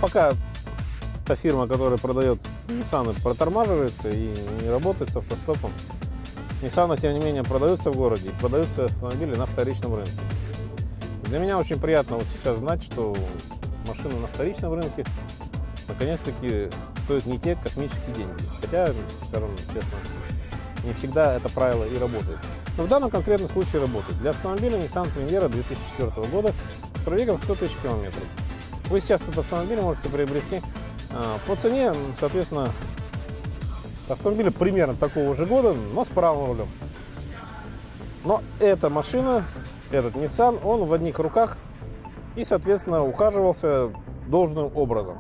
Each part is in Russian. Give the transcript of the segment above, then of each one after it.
пока та фирма, которая продает Nissan, протормаживается и не работает с автостопом, Nissan, тем не менее, продаются в городе, и продаются автомобили на вторичном рынке. Для меня очень приятно вот сейчас знать, что машины на вторичном рынке наконец-таки стоят не те космические деньги. Хотя, скажем честно, не всегда это правило и работает. Но в данном конкретном случае работает. Для автомобиля Nissan Primera 2004 года с пробегом 100 тысяч километров. Вы сейчас этот автомобиль можете приобрести по цене, соответственно, автомобиля примерно такого же года, но с правым рулем. Но эта машина, этот Nissan, он в одних руках и, соответственно, ухаживался должным образом.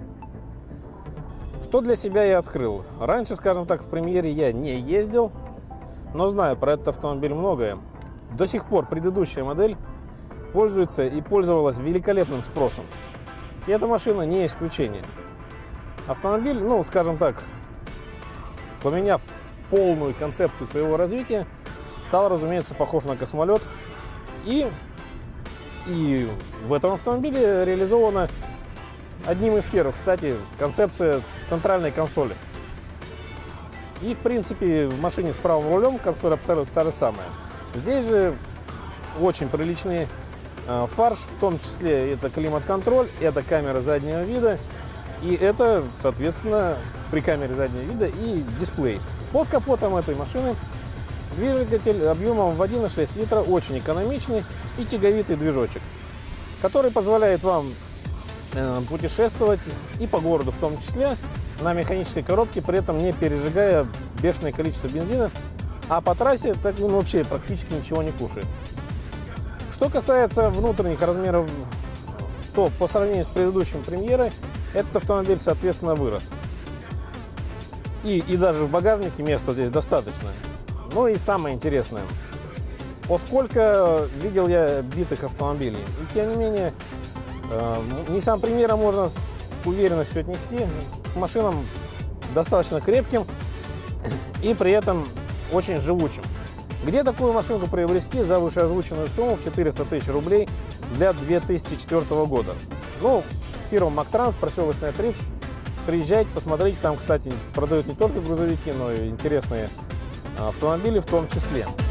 Что для себя я открыл? Раньше, скажем так, в Премьере я не ездил, но знаю про этот автомобиль многое. До сих пор предыдущая модель пользуется и пользовалась великолепным спросом. И эта машина не исключение. Автомобиль, ну, скажем так, поменяв полную концепцию своего развития, стал, разумеется, похож на космолет. И в этом автомобиле реализована одним из первых, кстати, концепция центральной консоли. И, в принципе, в машине с правым рулем консоль абсолютно та же самая. Здесь же очень приличный фарш, в том числе это климат-контроль, это камера заднего вида, и это, соответственно, при камере заднего вида и дисплей. Под капотом этой машины двигатель объемом в 1,6 литра, очень экономичный и тяговитый движочек, который позволяет вам путешествовать и по городу в том числе на механической коробке, при этом не пережигая бешеное количество бензина, а по трассе так, вообще практически ничего не кушает. Что касается внутренних размеров, то по сравнению с предыдущим Премьерой этот автомобиль, соответственно, вырос. И даже в багажнике места здесь достаточно. Ну и самое интересное, поскольку видел я битых автомобилей, и тем не менее Nissan Primera можно с уверенностью отнести к машинам достаточно крепким и при этом очень живучим. Где такую машинку приобрести за вышеозвученную сумму в 400 тысяч рублей для 2004 года? Ну, фирма Мактранс, проселочная 30. Приезжайте, посмотрите. Там, кстати, продают не только грузовики, но и интересные автомобили в том числе.